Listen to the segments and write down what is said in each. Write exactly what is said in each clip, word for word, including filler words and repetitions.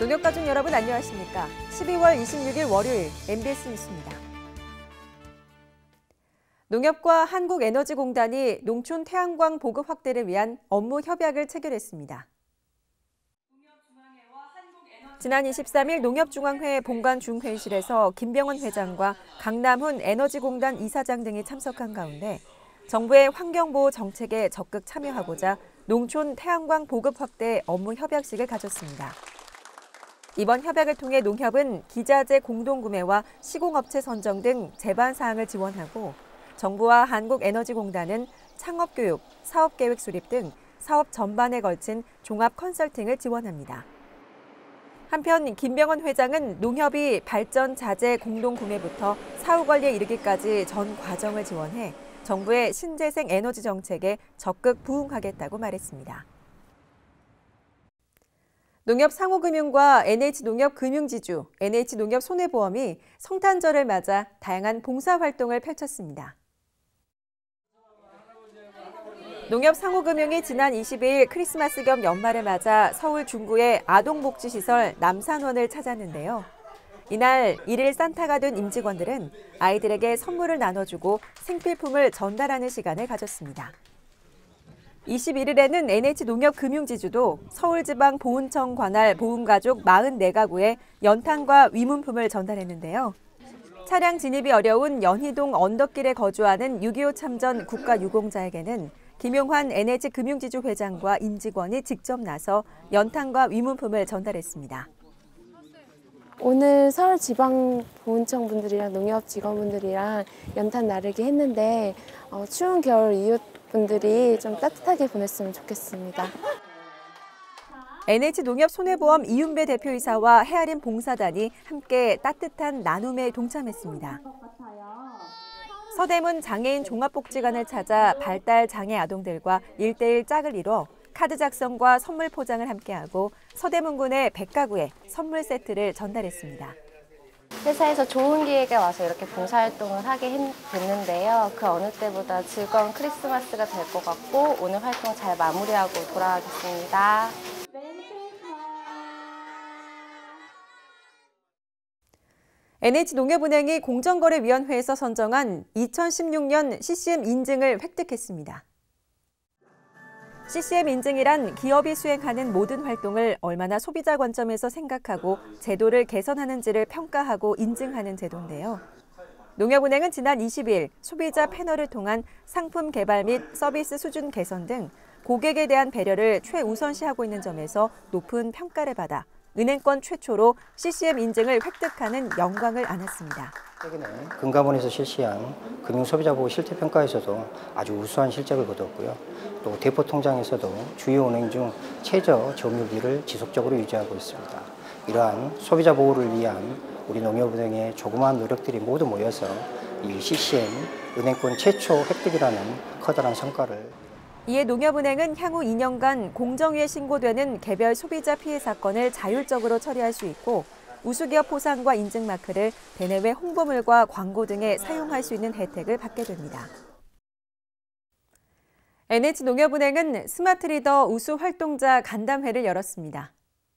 농협가족 여러분 안녕하십니까? 십이월 이십육일 월요일 엠비에스 뉴스입니다. 농협과 한국에너지공단이 농촌 태양광 보급 확대를 위한 업무 협약을 체결했습니다. 지난 이십삼일 농협중앙회 본관 중회의실에서 김병원 회장과 강남훈 에너지공단 이사장 등이 참석한 가운데 정부의 환경보호 정책에 적극 참여하고자 농촌 태양광 보급 확대 업무 협약식을 가졌습니다. 이번 협약을 통해 농협은 기자재 공동구매와 시공업체 선정 등 제반 사항을 지원하고 정부와 한국에너지공단은 창업교육, 사업계획 수립 등 사업 전반에 걸친 종합 컨설팅을 지원합니다. 한편 김병원 회장은 농협이 발전 자재 공동구매부터 사후 관리에 이르기까지 전 과정을 지원해 정부의 신재생 에너지 정책에 적극 부응하겠다고 말했습니다. 농협상호금융과 엔에이치농협금융지주, 엔에이치농협손해보험이 성탄절을 맞아 다양한 봉사활동을 펼쳤습니다. 농협상호금융이 지난 이십이일 크리스마스 겸 연말을 맞아 서울 중구의 아동복지시설 남산원을 찾았는데요. 이날 일일 산타가 된 임직원들은 아이들에게 선물을 나눠주고 생필품을 전달하는 시간을 가졌습니다. 이십일일에는 엔에이치농협금융지주도 서울지방보훈청 관할 보훈가족 사십사 가구에 연탄과 위문품을 전달했는데요. 차량 진입이 어려운 연희동 언덕길에 거주하는 육이오 참전 국가유공자에게는 김용환 엔에이치금융지주 회장과 임직원이 직접 나서 연탄과 위문품을 전달했습니다. 오늘 서울지방보훈청 분들이랑 농협 직원분들이랑 연탄 나르기 했는데 어, 추운 겨울 이웃분들이 좀 따뜻하게 보냈으면 좋겠습니다. 엔에이치농협손해보험 이윤배 대표이사와 헤아림 봉사단이 함께 따뜻한 나눔에 동참했습니다. 서대문 장애인 종합복지관을 찾아 발달 장애 아동들과 일대일 짝을 이뤄 카드 작성과 선물 포장을 함께하고 서대문군의 백 가구에 선물 세트를 전달했습니다. 회사에서 좋은 기회가 와서 이렇게 봉사활동을 하게 됐는데요. 그 어느 때보다 즐거운 크리스마스가 될 것 같고 오늘 활동 잘 마무리하고 돌아가겠습니다. 엔에이치농협은행이 공정거래위원회에서 선정한 이천십육년 씨씨엠 인증을 획득했습니다. 씨씨엠 인증이란 기업이 수행하는 모든 활동을 얼마나 소비자 관점에서 생각하고 제도를 개선하는지를 평가하고 인증하는 제도인데요. 농협은행은 지난 이십일 소비자 패널을 통한 상품 개발 및 서비스 수준 개선 등 고객에 대한 배려를 최우선시하고 있는 점에서 높은 평가를 받아 은행권 최초로 씨씨엠 인증을 획득하는 영광을 안았습니다. 최근에 금감원에서 실시한 금융소비자보호 실태평가에서도 아주 우수한 실적을 거뒀고요. 또 대포통장에서도 주요 은행 중 최저 점유율을 지속적으로 유지하고 있습니다. 이러한 소비자 보호를 위한 우리 농협은행의 조그마한 노력들이 모두 모여서 이 씨씨엠 은행권 최초 획득이라는 커다란 성과를 이에 농협은행은 향후 이 년간 공정위에 신고되는 개별 소비자 피해 사건을 자율적으로 처리할 수 있고 우수기업 포상과 인증 마크를 대내외 홍보물과 광고 등에 사용할 수 있는 혜택을 받게 됩니다. 엔에이치농협은행은 스마트리더 우수 활동자 간담회를 열었습니다.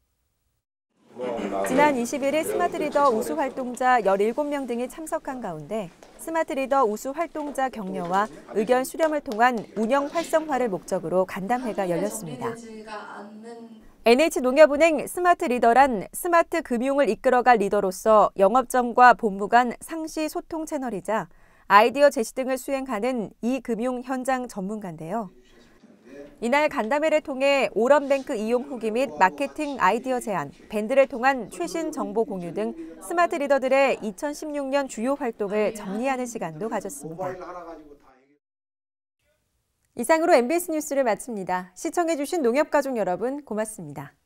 지난 이십일일 스마트리더 우수 활동자 열일곱 명 등이 참석한 가운데 스마트리더 우수 활동자 격려와 의견 수렴을 통한 운영 활성화를 목적으로 간담회가 열렸습니다. 엔에이치농협은행 스마트리더란 스마트 금융을 이끌어갈 리더로서 영업점과 본부 간 상시 소통 채널이자 아이디어 제시 등을 수행하는 이금융 현장 전문가인데요. 이날 간담회를 통해 오런뱅크 이용 후기 및 마케팅 아이디어 제안, 밴드를 통한 최신 정보 공유 등 스마트 리더들의 이천십육년 주요 활동을 정리하는 시간도 가졌습니다. 이상으로 엠비에스 뉴스를 마칩니다. 시청해주신 농협가족 여러분 고맙습니다.